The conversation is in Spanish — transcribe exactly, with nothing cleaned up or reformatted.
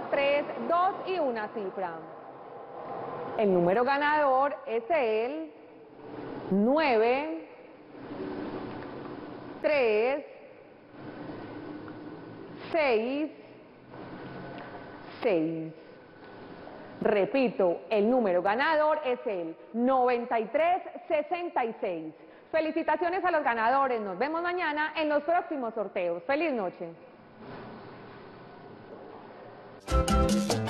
tres, dos y una cifra. El número ganador es el nueve, tres, seis, seis. Repito, el número ganador es el noventa y tres sesenta y seis. Felicitaciones a los ganadores. Nos vemos mañana en los próximos sorteos. ¡Feliz noche!